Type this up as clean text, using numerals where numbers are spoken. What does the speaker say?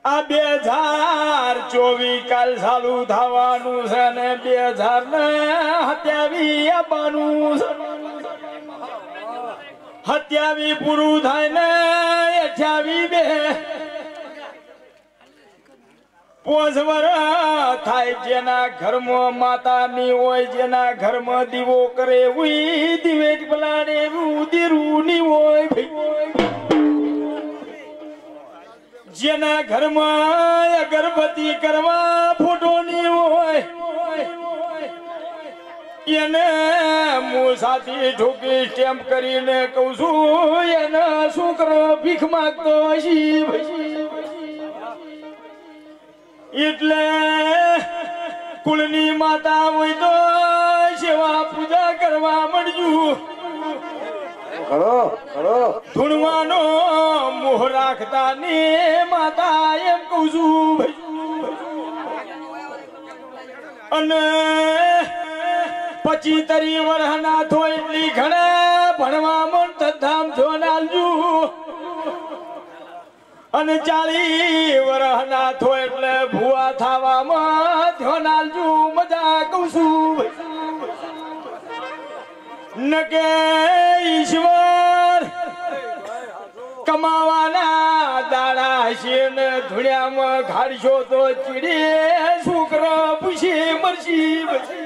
આ 2024 કાલ ચાલુ થવાનું છે ને 2027 આવવાનું છે 27 પૂરું થાય ને 28 પોષ વર્ષ થાય જેના ઘરમાં માતાની હોય જેના ઘરમાં દીવો કરે ઉઈ દિવેટ પલાડે ઉદીરું ની હોય જેના ઘરમાં અગરબત્તી કરવા ફોટોની હોય એને હું સાથી ઠોકી સ્ટેમ્પ કરીને કહું છું એને છોકરો ભીખ માંગતો હશી એટલે કુળની માતા હોય તો સેવા પૂજા કરવા મળજુ ધૂણવાનો મોહ રાખતા ને માતા એમ કહું છું અને 25 વર્ષના થો એટલી ઘણા ભણવામાં તધામ થયો નાલજુ અને 40 વર્ષના થો એટલે ભૂવા થવામાં થયો નાલજુ મજા કહું છું નકે ઈશ્વર કમાવાના દાડા હશે ને ધુણ્યામાં ઘાડશો તો ચીડે છોકરો પૂછી મરશી